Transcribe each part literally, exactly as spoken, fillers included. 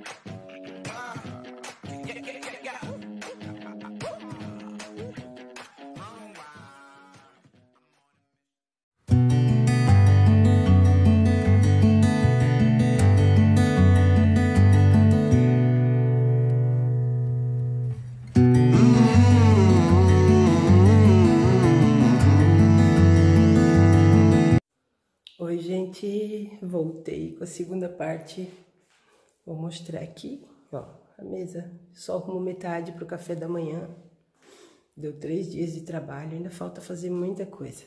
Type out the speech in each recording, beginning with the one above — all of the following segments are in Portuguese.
Oi, gente, voltei com a segunda parte. Vou mostrar aqui, ó, a mesa. Só arrumo metade para o café da manhã. Deu três dias de trabalho, ainda falta fazer muita coisa.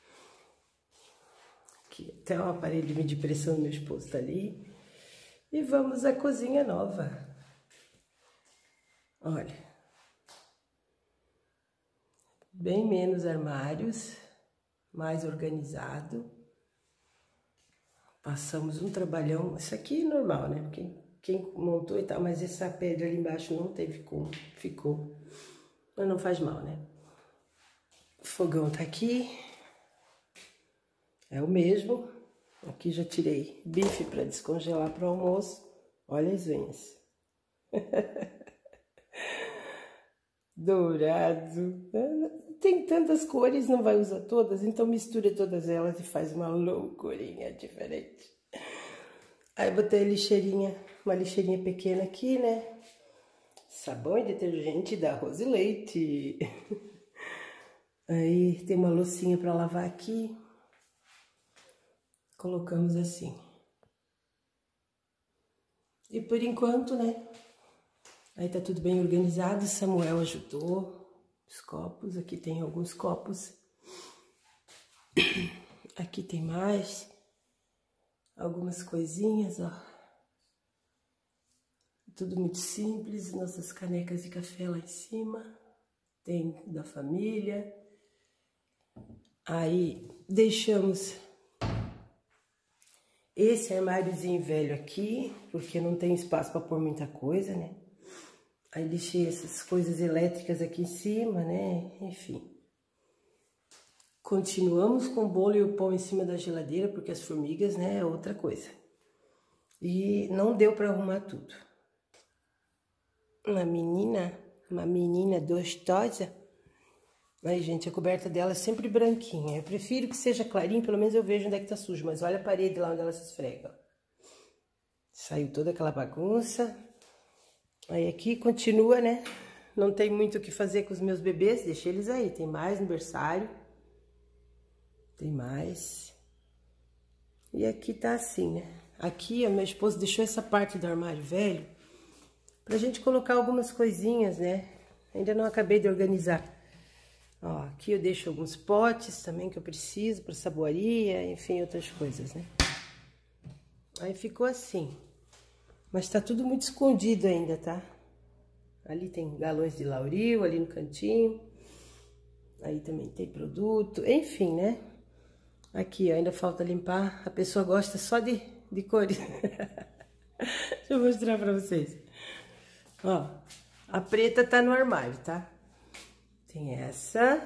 Aqui, até o aparelho de medir pressão do meu esposo tá ali. E vamos à cozinha nova. Olha, bem menos armários, mais organizado. Passamos um trabalhão, isso aqui é normal, né? Quem, quem montou e tal, mas essa pedra ali embaixo não teve como, ficou. Mas não faz mal, né? O fogão tá aqui, é o mesmo. Aqui já tirei bife para descongelar para o almoço. Olha as unhas. Dourado. Tem tantas cores, não vai usar todas, então mistura todas elas e faz uma loucurinha diferente. Aí botei a lixeirinha, uma lixeirinha pequena aqui, né? Sabão e detergente da Rose Leite. Aí tem uma loucinha para lavar aqui. Colocamos assim. E por enquanto, né? Aí tá tudo bem organizado, Samuel ajudou. Os copos, aqui tem alguns copos. Aqui tem mais. Algumas coisinhas, ó. Tudo muito simples, nossas canecas de café lá em cima. Tem da família. Aí deixamos esse armáriozinho velho aqui, porque não tem espaço para pôr muita coisa, né? Aí deixei essas coisas elétricas aqui em cima, né? Enfim. Continuamos com o bolo e o pão em cima da geladeira, porque as formigas, né, é outra coisa. E não deu para arrumar tudo. Uma menina, uma menina gostosa. Aí, gente, a coberta dela é sempre branquinha. Eu prefiro que seja clarinho, pelo menos eu vejo onde é que tá sujo. Mas olha a parede lá onde ela se esfrega. Saiu toda aquela bagunça. Aí aqui continua, né? Não tem muito o que fazer com os meus bebês, deixei eles aí. Tem mais no berçário. Tem mais. E aqui tá assim, né? Aqui, a minha esposa deixou essa parte do armário velho pra gente colocar algumas coisinhas, né? Ainda não acabei de organizar. Ó, aqui eu deixo alguns potes também que eu preciso pra saboaria, enfim, outras coisas, né? Aí ficou assim. Mas tá tudo muito escondido ainda, tá? Ali tem galões de lauril, ali no cantinho. Aí também tem produto, enfim, né? Aqui, ó, ainda falta limpar. A pessoa gosta só de, de cores. Deixa eu mostrar pra vocês. Ó, a preta tá no armário, tá? Tem essa.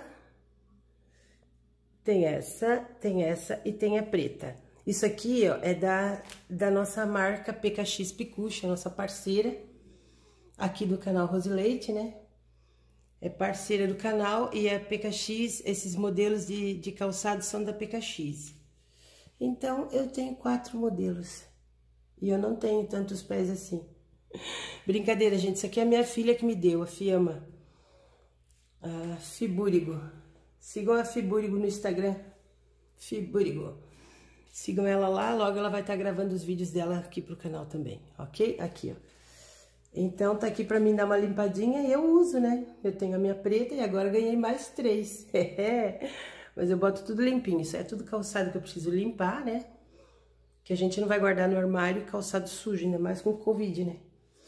Tem essa, tem essa e tem a preta. Isso aqui, ó, é da, da nossa marca P K X Picucha, nossa parceira aqui do canal Rose Leite, né? É parceira do canal e a P K X, esses modelos de, de calçado são da P K X. Então, eu tenho quatro modelos e eu não tenho tantos pés assim. Brincadeira, gente, isso aqui é a minha filha que me deu, a Fiamma. A Fibúrigo. Sigam a Fibúrigo no Instagram. Fibúrigo. Sigam ela lá, logo ela vai estar gravando os vídeos dela aqui pro canal também, ok? Aqui, ó. Então, tá aqui pra mim dar uma limpadinha e eu uso, né? Eu tenho a minha preta e agora ganhei mais três. Mas eu boto tudo limpinho. Isso é tudo calçado que eu preciso limpar, né? Que a gente não vai guardar no armário calçado sujo, ainda mais com Covid, né?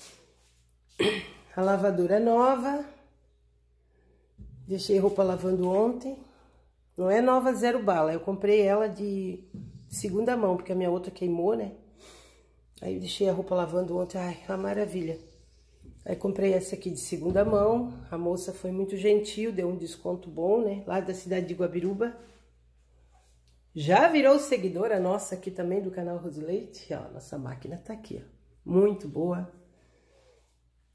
A lavadora nova. Deixei roupa lavando ontem. Não é nova zero bala, eu comprei ela de segunda mão, porque a minha outra queimou, né? Aí eu deixei a roupa lavando ontem, ai, uma maravilha. Aí comprei essa aqui de segunda mão, a moça foi muito gentil, deu um desconto bom, né? Lá da cidade de Guabiruba. Já virou seguidora nossa aqui também do canal Rose Leite. Ó, nossa máquina tá aqui, ó. Muito boa.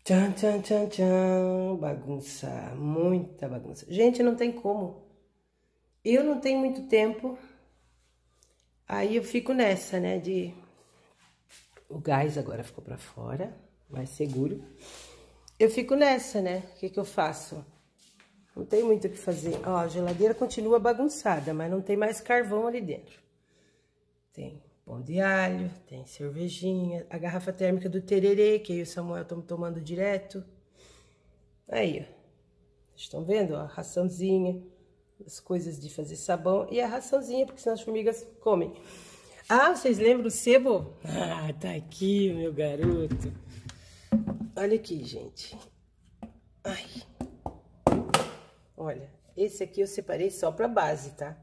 Tchan, tchan, tchan, tchan. Bagunça, muita bagunça. Gente, não tem como. Eu não tenho muito tempo. Aí eu fico nessa, né, de... O gás agora ficou pra fora, mais seguro. Eu fico nessa, né, o que que eu faço? Não tem muito o que fazer. Ó, a geladeira continua bagunçada, mas não tem mais carvão ali dentro. Tem pão de alho, tem cervejinha, a garrafa térmica do tererê, que eu e o Samuel estamos tomando direto. Aí, ó. Vocês estão vendo, ó, a raçãozinha, as coisas de fazer sabão e a raçãozinha, porque senão as formigas comem. Ah, vocês lembram o sebo? Ah, tá aqui, meu garoto. Olha aqui, gente. Ai. Olha, esse aqui eu separei só pra base, tá?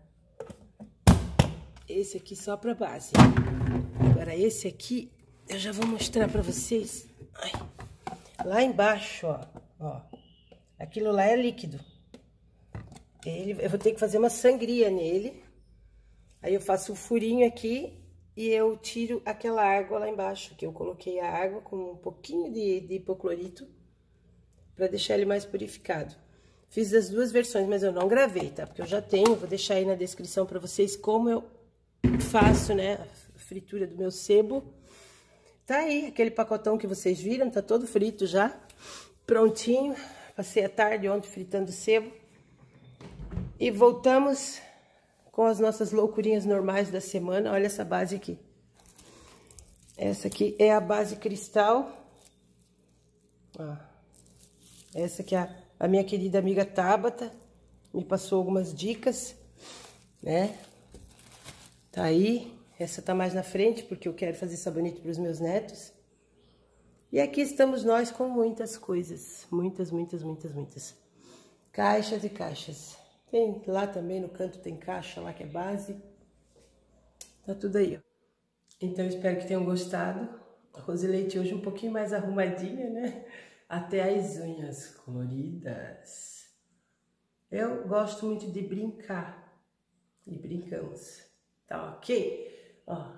Esse aqui só pra base. Agora, esse aqui, eu já vou mostrar pra vocês. Ai. Lá embaixo, ó, ó. Aquilo lá é líquido. Ele, eu vou ter que fazer uma sangria nele. Aí eu faço um furinho aqui e eu tiro aquela água lá embaixo, que eu coloquei a água com um pouquinho de, de hipoclorito pra deixar ele mais purificado. Fiz as duas versões, mas eu não gravei, tá? Porque eu já tenho, vou deixar aí na descrição pra vocês como eu faço, né, a fritura do meu sebo. Tá aí, aquele pacotão que vocês viram, tá todo frito já, prontinho. Passei a tarde ontem fritando sebo. E voltamos com as nossas loucurinhas normais da semana. Olha essa base aqui. Essa aqui é a base cristal. Ó. Essa aqui é a, a minha querida amiga Tabata me passou algumas dicas, né? Tá aí. Essa tá mais na frente, porque eu quero fazer sabonete para os meus netos. E aqui estamos nós com muitas coisas. Muitas, muitas, muitas, muitas. Caixas e caixas. Tem lá também no canto, tem caixa lá que é base. Tá tudo aí, ó. Então, espero que tenham gostado. A Rosileite hoje um pouquinho mais arrumadinha, né? Até as unhas coloridas. Eu gosto muito de brincar. E brincamos. Tá ok? Ó.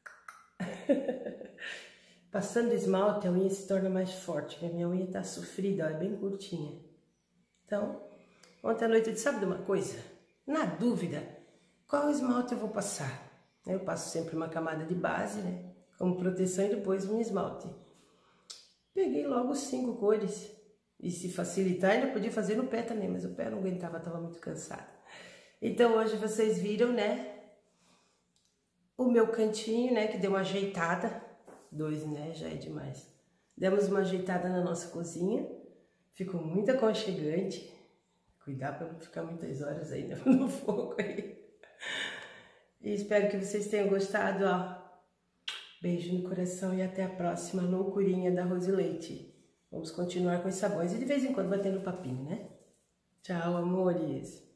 Passando esmalte, a unha se torna mais forte. A minha unha tá sofrida, ó, é bem curtinha. Então, ontem à noite eu disse, sabe de uma coisa? Na dúvida, qual esmalte eu vou passar? Eu passo sempre uma camada de base, né? Como proteção e depois um esmalte. Peguei logo cinco cores. E se facilitar, ainda podia fazer no pé também, mas o pé não aguentava, estava muito cansado. Então hoje vocês viram, né? O meu cantinho, né? Que deu uma ajeitada. Dois, né? Já é demais. Demos uma ajeitada na nossa cozinha. Ficou muito aconchegante. Cuidar para não ficar muitas horas aí no fogo aí. E espero que vocês tenham gostado, ó. Beijo no coração e até a próxima loucurinha da Rosileite. Vamos continuar com os sabões e de vez em quando batendo papinho, né? Tchau, amores!